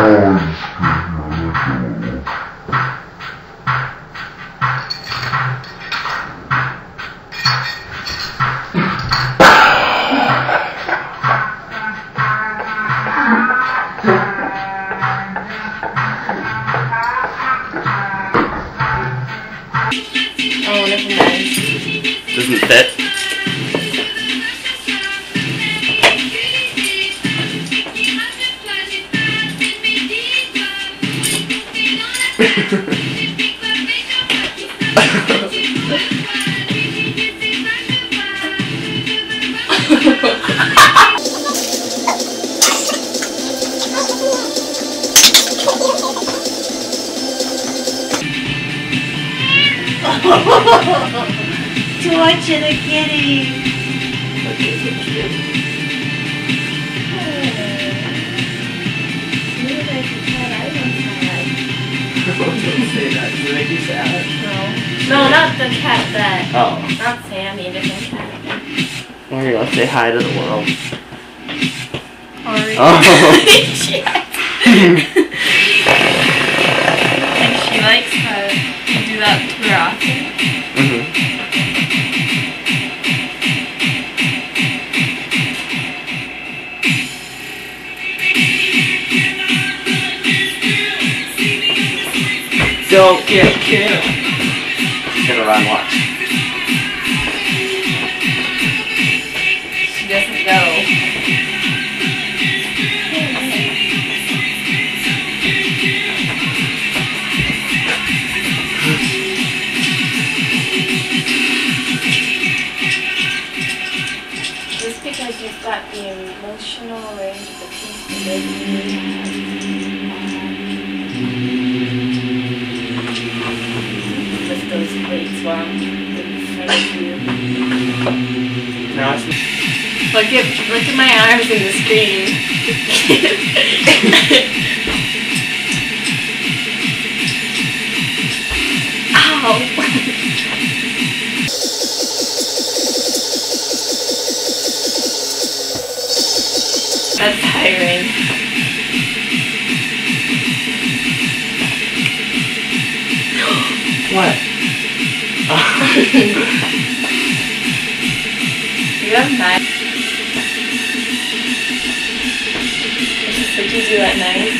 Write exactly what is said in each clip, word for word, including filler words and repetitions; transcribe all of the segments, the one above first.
Oh, never mind. Doesn't fit. Torture the kitty. Don't say that. Does it make you sad? No. No, not the cat that. Oh. Not Sammy, different cat. There you go. Say hi to the world. Sorry. Oh. And she likes to do that to her often. Mm-hmm. Don't get killed. She's gonna run, watch. She doesn't go. Just because you've got the emotional range of the piece to live with those plates while I'm in front of you. Now it's Look at look at my arms in the screen. Ow! That's tiring. what? You have night. This is what you do at night.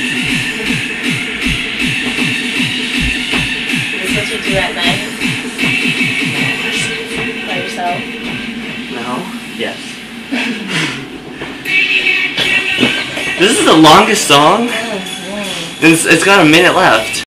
This is what you do at night. By yourself. No? Yes. This is the longest song? Oh, boy. It's, it's got a minute left.